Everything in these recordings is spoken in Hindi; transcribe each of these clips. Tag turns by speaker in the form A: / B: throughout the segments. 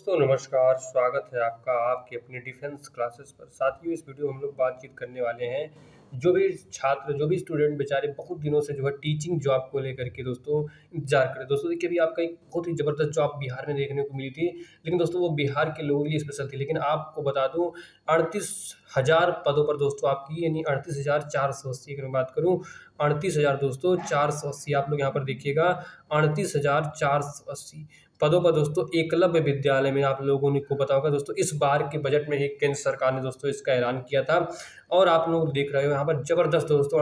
A: दोस्तों नमस्कार, स्वागत है आपका आपकी अपनी डिफेंस क्लासेस पर। साथियों, इस वीडियो में हम लोग बातचीत करने वाले हैं जो भी छात्र जो भी स्टूडेंट बेचारे बहुत दिनों से जो है टीचिंग जॉब को लेकर के दोस्तों इंतजार करें। दोस्तों देखिए, अभी आपका एक बहुत ही ज़बरदस्त जॉब बिहार में देखने को मिली थी, लेकिन दोस्तों वो बिहार के लोगों के लिए स्पेशल थी। लेकिन आपको बता दूं, 38,000 पदों पर दोस्तों आपकी, यानी 38,480 अगर मैं बात करूँ, 38,000 दोस्तों 480, आप लोग यहाँ पर देखिएगा 38,480 पदों पर दोस्तों एकलव्य विद्यालय में। आप लोगों ने को पता होगा दोस्तों, इस बार के बजट में ही केंद्र सरकार ने दोस्तों इसका ऐलान किया था और आप लोग देख रहे हो यहाँ पर जबरदस्त दोस्तों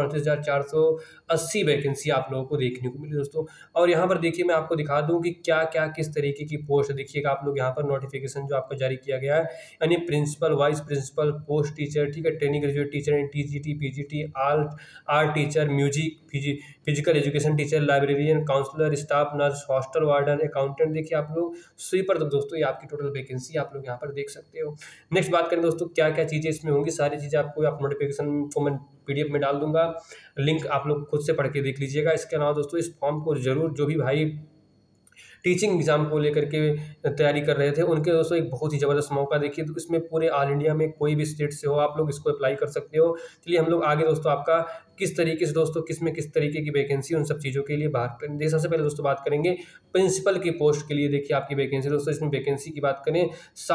A: 38,480 वैकेंसी आप लोगों को देखने को मिली दोस्तों। और यहाँ पर देखिए, मैं आपको दिखा दूँ कि क्या क्या किस तरीके की पोस्ट देखिएगा। आप लोग यहाँ पर नोटिफिकेशन जो आपको जारी किया गया है, यानी principal, vice principal, post teacher, ठीक है, training graduate teacher, TGT, PGT, art teacher, music, physical education teacher, librarian, counsellor, staff nurse, hostel warden, accountant. देखिए आप लोग स्वीपर, तो दोस्तों ये आपकी टोटल वैकेंसी आप लोग यहाँ पर देख सकते हो। नेक्स्ट बात करें दोस्तों, क्या क्या चीज़ें इसमें होंगी, सारी चीज़ें आपको आप नोटिफिकेशन को मैं पीडीएफ में डाल दूंगा, लिंक आप लोग खुद से पढ़ के देख लीजिएगा। इसके अलावा दोस्तों इस फॉर्म को जरूर, जो भी भाई टीचिंग एग्जाम को लेकर के तैयारी कर रहे थे, उनके दोस्तों एक बहुत ही ज़बरदस्त मौका। देखिए, तो इसमें पूरे ऑल इंडिया में कोई भी स्टेट से हो, आप लोग इसको अप्लाई कर सकते हो। चलिए हम लोग आगे दोस्तों आपका किस तरीके से दोस्तों किस तरीके की वैकेंसी, उन सब चीज़ों के लिए बात करेंगे। सबसे पहले दोस्तों बात करेंगे प्रिंसिपल की पोस्ट के लिए। देखिए आपकी वैकेंसी दोस्तों, इसमें वैकेंसी की बात करें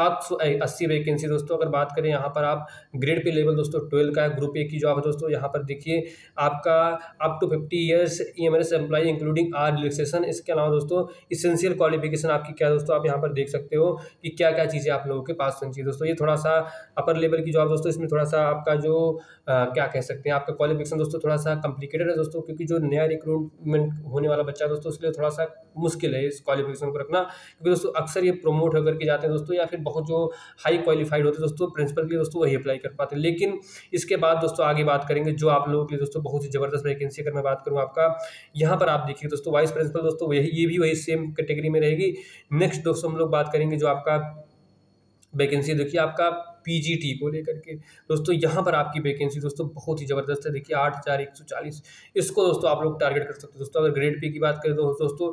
A: 780 वैकेंसी दोस्तों। अगर बात करें यहाँ पर आप ग्रेड पे लेवल दोस्तों 12 का है, ग्रुप ए की जॉब है दोस्तों। यहाँ पर देखिए आपका up to 50 years EMS employ including R relaxation. इसके अलावा दोस्तों इसेंशियल क्वालिफिकेशन आपकी क्या है दोस्तों, आप यहाँ पर देख सकते हो कि क्या क्या चीज़ें आप लोगों के पास होनी चाहिए दोस्तों। ये थोड़ा सा अपर लेवल की जॉब दोस्तों, इसमें थोड़ा सा आपका जो क्या कह सकते हैं, आपका क्वालिफिकेशन दोस्तों थोड़ा सा कॉम्प्लिकेटेड है दोस्तों, क्योंकि जो नया रिक्रूटमेंट होने वाला बच्चा है दोस्तों, इसलिए थोड़ा सा मुश्किल है इस क्वालिफिकेशन को रखना, क्योंकि दोस्तों अक्सर ये प्रमोट होकर के जाते हैं दोस्तों, या फिर बहुत जो हाई क्वालिफाइड होते हैं दोस्तों प्रिंसिपल के लिए दोस्तों, वही अप्लाई कर पाते हैं। लेकिन इसके बाद दोस्तों आगे बात करेंगे जो आप लोगों के लिए दोस्तों बहुत ही जबरदस्त वैकेंसी। अगर मैं बात करूँ आपका, यहाँ पर आप देखिए दोस्तों वाइस प्रिंसिपल दोस्तों, ये भी वही सेम कैटेगरी में रहेगी। नेक्स्ट दोस्तों हम लोग बात करेंगे जो आपका वैकेंसी, देखिए आपका पीजीटी को लेकर के दोस्तों, यहाँ पर आपकी वैकेंसी दोस्तों बहुत ही ज़बरदस्त है। देखिए 8,140, इसको दोस्तों आप लोग टारगेट कर सकते हो दोस्तों। अगर ग्रेड पे की बात करें तो दोस्तों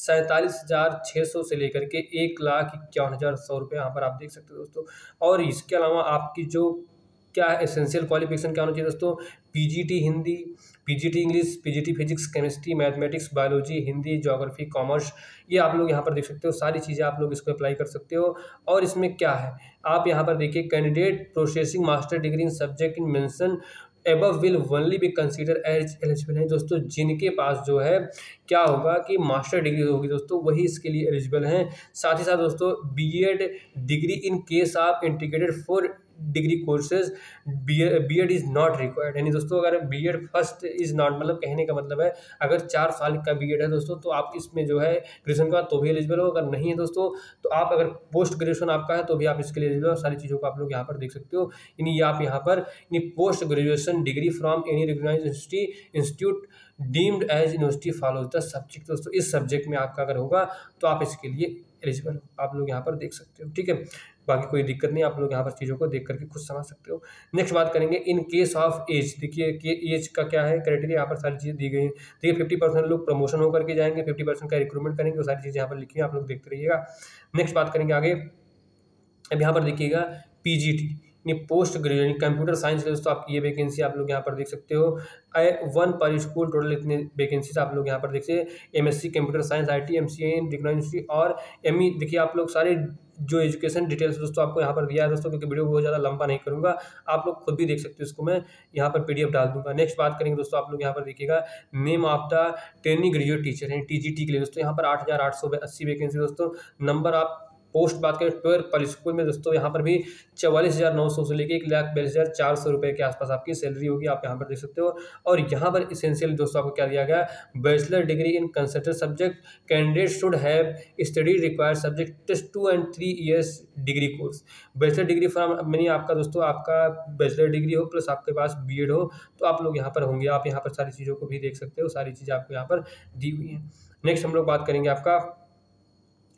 A: 47,600 से लेकर के 1,51,100 रुपये यहाँ पर आप देख सकते हो दोस्तों। और इसके अलावा आपकी जो क्या है एसेंशियल क्वालिफिकेशन क्या होना चाहिए दोस्तों, PGT Hindi, PGT English, PGT physics, chemistry, mathematics, biology, Hindi, geography, commerce, ये आप लोग यहाँ पर देख सकते हो। सारी चीज़ें आप लोग इसको अप्लाई कर सकते हो। और इसमें क्या है, आप यहाँ पर देखिए candidate processing master degree in subject in mention above will only be consider as eligible है दोस्तों। जिनके पास जो है क्या होगा कि मास्टर डिग्री होगी दोस्तों, वही इसके लिए एलिजिबल हैं। साथ ही साथ दोस्तों BEd degree in case of integrated for degree courses BEd is not required. यानी दोस्तों अगर बीएड फर्स्ट इज़ नॉट, मतलब कहने का मतलब है अगर 4 साल का बीएड है दोस्तों, तो आप इसमें जो है ग्रेजुएशन का तो भी एलिजिबल हो। अगर नहीं है दोस्तों, तो आप अगर पोस्ट ग्रेजुएशन आपका है तो भी आप इसके लिए एलिजिबल हो। सारी चीज़ों को आप लोग यहाँ पर देख सकते हो। यानी आप यहाँ पर post graduation degree from any recognised institute deemed as university follows the subject दोस्तों, इस सब्जेक्ट में आपका अगर होगा तो आप इसके लिए एलिजिबल हो। आप लोग यहाँ पर देख सकते हो, ठीक है। बाकी कोई दिक्कत नहीं, आप लोग यहाँ पर चीज़ों को देख करके खुद समझ सकते हो। नेक्स्ट बात करेंगे इन केस ऑफ एज। देखिए कि एज का क्या है क्राइटेरिया, यहाँ पर सारी चीज़ें दी गई हैं। देखिए 50% लोग प्रमोशन होकर के जाएंगे, 50% का रिक्रूटमेंट करेंगे, वो सारी चीज़ें यहाँ पर लिखी हैं, आप लोग देखते रहिएगा। नेक्स्ट बात करेंगे आगे। अब यहाँ पर देखिएगा PGT post graduation computer science दोस्तों, आपकी ये वैकेंसी आप लोग यहाँ पर देख सकते हो। 1 पर स्कूल, टोटल इतने वैकेंसीज आप लोग यहाँ पर देख सकते हैं। MSc computer science, IT, MCA in university और एमई। देखिए आप लोग सारे जो एजुकेशन डिटेल्स दोस्तों आपको यहाँ पर दिया है दोस्तों, क्योंकि वीडियो बहुत ज़्यादा लंबा नहीं करूँगा, आप लोग खुद भी देख सकते हो, इसको मैं यहाँ पर पीडीएफ डाल दूंगा। नेक्स्ट बात करेंगे दोस्तों, आप लोग यहाँ पर देखिएगा name of the training graduate teacher है टीजीटी के लिए दोस्तों, यहाँ पर 8,880 वैकेंसी दोस्तों। नंबर ऑफ पोस्ट बात करें 12 पर स्कूल में दोस्तों, यहाँ पर भी 44,900 से लेकर 1,42,400 रुपये के आसपास आपकी सैलरी होगी, आप यहाँ पर देख सकते हो। और यहाँ पर इसेंशियल दोस्तों आपको क्या दिया गया, bachelor degree in consultant subject, candidate should have study required subject test 2 and 3 years degree course. Bachelor degree from मैंने आपका दोस्तों आपका बैचलर डिग्री हो प्लस आपके पास बीएड हो, तो आप लोग यहाँ पर होंगे। आप यहाँ पर सारी चीज़ों को भी देख सकते हो, सारी चीज़ें आपको यहाँ पर दी हुई हैं। नेक्स्ट हम लोग बात करेंगे आपका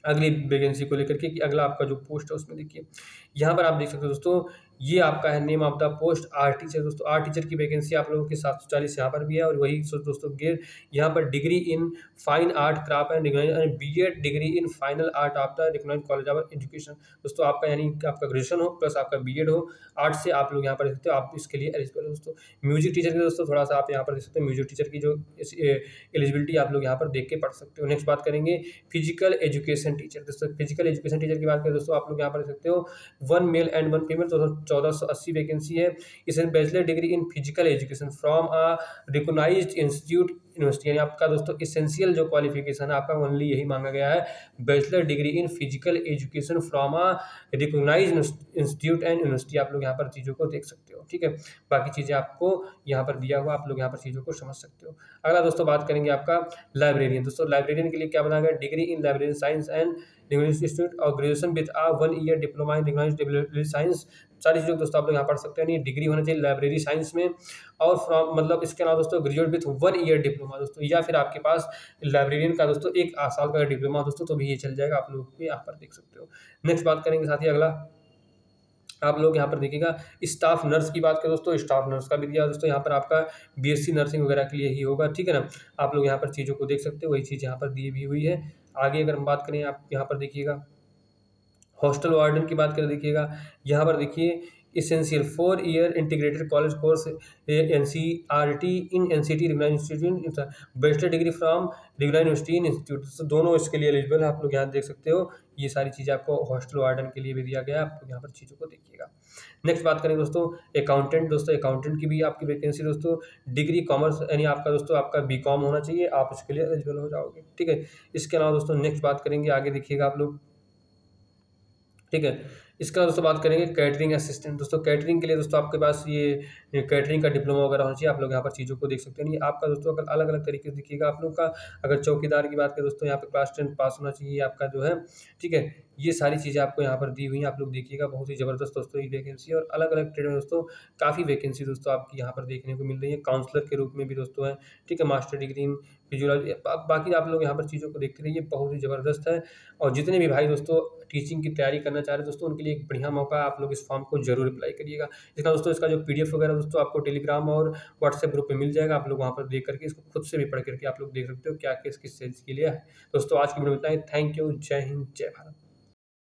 A: अगली वैकेंसी को लेकर के कि अगला आपका जो पोस्ट है उसमें देखिए यहाँ पर आप देख सकते हो दोस्तों, ये आपका है name of the post art teacher. दोस्तों आर्ट टीचर की वैकेंसी आप लोगों की 740 यहाँ पर भी है, और वही दोस्तों गेट यहाँ पर degree in fine art craft and BEd degree in final art of the recognised college of education. दोस्तों आपका यानी कि आपका ग्रेजुएशन हो प्लस आपका बीएड हो आर्ट से, आप लोग यहाँ पर देख सकते हो, आप इसके लिए एलिजिबल हो। दोस्तों म्यूजिक टीचर के दोस्तों थोड़ा सा आप यहाँ पर देख सकते हो, म्यूजिक टीचर की जो एलिजिबिलिटी आप लोग यहाँ पर देख के पढ़ सकते हो। नेक्स्ट बात करेंगे फिजिकल एजुकेशन टीचर। दोस्तों फिजिकल एजुकेशन टीचर की बात करें दोस्तों, आप लोग यहाँ पर देख सकते हो 1 मेल एंड 1 फीमेल, तो 1480 वैकेंसी है। इसमें bachelor degree in physical education from a recognised institute university, यानी आपका दोस्तों इसेंशियल जो क्वालिफिकेशन है आपका ओनली यही मांगा गया है, bachelor degree in physical education from a recognised institute and university. आप लोग यहाँ पर चीज़ों को देख सकते हो, ठीक है। बाकी चीज़ें आपको यहाँ पर दिया हुआ, आप लोग यहाँ पर चीज़ों को समझ सकते हो। अगला दोस्तों बात करेंगे आपका लाइब्रेरियन। दोस्तों लाइब्रेरियन के लिए क्या बनाया गया, degree in library science and linguistics institute और graduation with a 1 year diploma in library science. सारी चीज़ों दोस्तों आप लोग यहाँ पढ़ सकते हैं। नहीं डिग्री होना चाहिए लाइब्रेरी साइंस में, और फ्रॉम मतलब इसके अलावा दोस्तों ग्रेजुएट विथ 1 ईयर डिप्लोमा दोस्तों, या फिर आपके पास लाइब्रेरियन का दोस्तों 1 साल का डिप्लोमा दोस्तों, तो भी ये चल जाएगा, आप लोग यहाँ पर देख सकते हो। नेक्स्ट बात करेंगे साथ ही अगला आप लोग यहाँ पर देखिएगा स्टाफ नर्स की बात करें दोस्तों, स्टाफ नर्स का भी दिया दोस्तों, यहाँ पर आपका बीएससी नर्सिंग वगैरह के लिए ही होगा, ठीक है ना। आप लोग यहाँ पर चीज़ों को देख सकते हो, वही चीज़ यहाँ पर दी भी हुई है। आगे अगर हम बात करें, आप यहाँ पर देखिएगा हॉस्टल वार्डन की बात करें, देखिएगा यहाँ पर देखिए essential 4 year integrated college course NCERT in NCT recognised institute, bachelor degree from recognised university in institute, तो दोनों इसके लिए एलिजिबल है। आप लोग यहाँ देख सकते हो, ये सारी चीज़ें आपको हॉस्टल वार्डन के लिए भी दिया गया है, आप लोग यहाँ पर चीज़ों को देखिएगा। नेक्स्ट बात करें दोस्तों अकाउंटेंट। दोस्तों अकाउंटेंट की भी आपकी वैकेंसी दोस्तों डिग्री कॉमर्स यानी आपका दोस्तों आपका बीकॉम होना चाहिए, आप इसके लिए एलिजिबल हो जाओगे, ठीक है। इसके अलावा दोस्तों नेक्स्ट बात करेंगे, आगे देखिएगा आप लोग, ठीक है। इसका दोस्तों बात करेंगे कैटरिंग असिस्टेंट। दोस्तों कैटरिंग के लिए दोस्तों आपके पास ये कैटरिंग का डिप्लोमा वगैरह होना चाहिए, आप लोग यहाँ पर चीज़ों को देख सकते हैं। नहीं आपका दोस्तों अगर अलग अलग तरीके से देखिएगा आप लोग का, अगर चौकीदार की बात करें दोस्तों, यहाँ पर क्लास 10 पास होना चाहिए आपका जो है, ठीक है। ये सारी चीज़ें आपको यहाँ पर दी हुई हैं, आप लोग देखिएगा, बहुत ही ज़बरदस्त दोस्तों ये वैकेंसी, और अलग अलग ट्रेड में दोस्तों काफ़ी वैकेंसी दोस्तों आपकी यहाँ पर देखने को मिल रही है। काउंसलर के रूप में भी दोस्तों है, ठीक है, मास्टर डिग्री इन फिजियोलॉजी, बाकी आप लोग यहाँ पर चीज़ों को देखते रहिए, बहुत ही ज़बरदस्त है। और जितने भी भाई दोस्तों टीचिंग की तैयारी करना चाह रहे हैं दोस्तों, उनके लिए एक बढ़िया मौका है, आप लोग इस फॉर्म को जरूर अप्लाई करिएगा। इसका दोस्तों इसका जो पीडीएफ वगैरह दोस्तों आपको टेलीग्राम और व्हाट्सएप ग्रुप पे मिल जाएगा, आप लोग वहाँ पर देख करके इसको खुद से भी पढ़ करके आप लोग देख सकते हो क्या किस किस चीज़ के लिए है। दोस्तों आज की वीडियो में इतना ही, थैंक यू, जय हिंद, जय भारत।